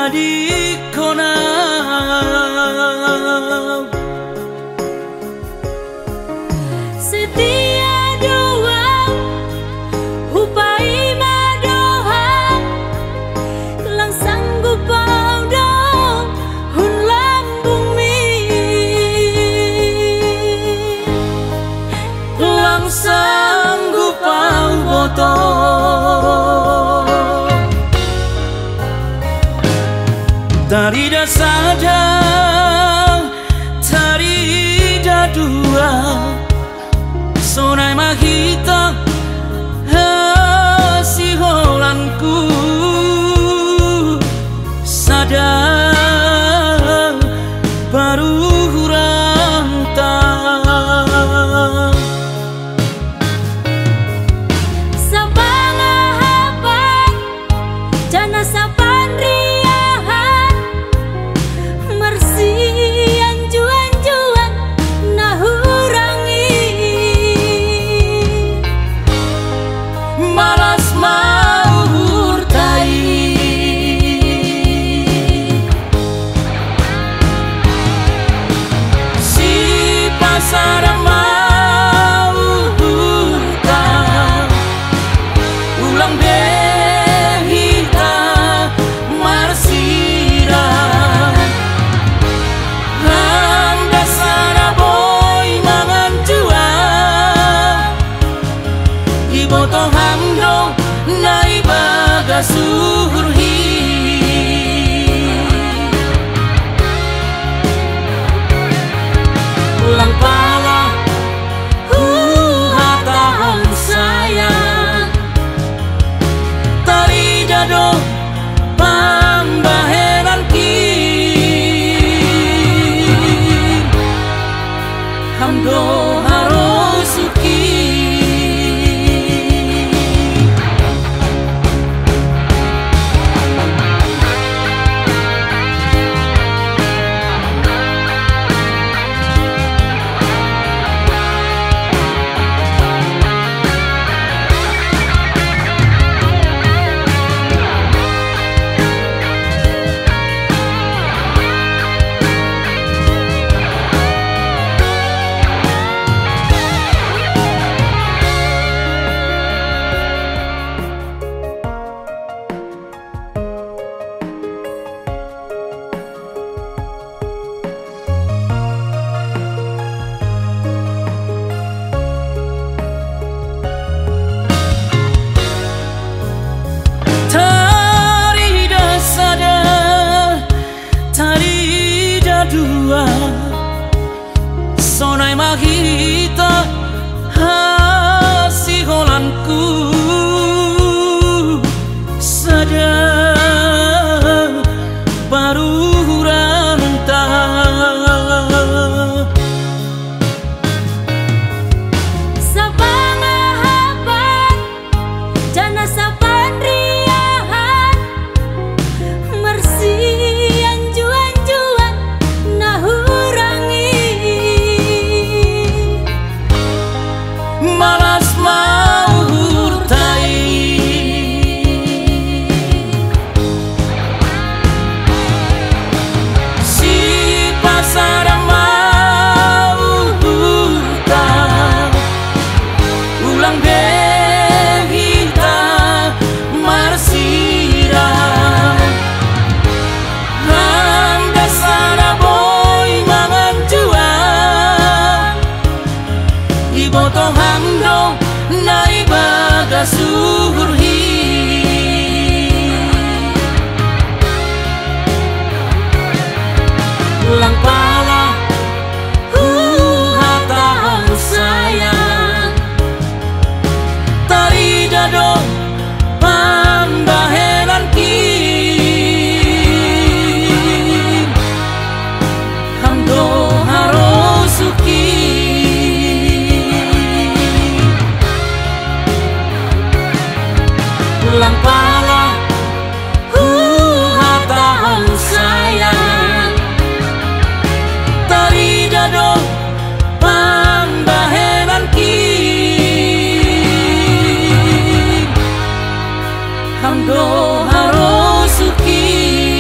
tadi kona setia doa hupai madoha kelang sanggup dong hun lambung mi kelang sanggup botol Tarida saja, tarida dua Sonai mahita si holanku sadar baru rantang Sabang hapan jana sapan riahan mersian juan-juan nahurangi malas mau hurtai si pasar mau hurtai ulang dehita marsira handa sana boy mangan jual iboto hamdo nai baga surhi ulang pala hatahan sayang tari jado pambaheran ki hamdo harosuki dua sonai mahita si holanku sadar baru rantang Sabang hapan jana sapan riahan mersian juan-juan nahurangi malas mau hurtai si pasar mau hurtai ulang dehita marsira handa sana boy mangan jual iboto hamdo nai baga surhi ulang pala hatahan sayang tari jado pambaheran ki hamdo harosuki ulang pala hatahan sayang tari jado pambaheran ki hamdo harosuki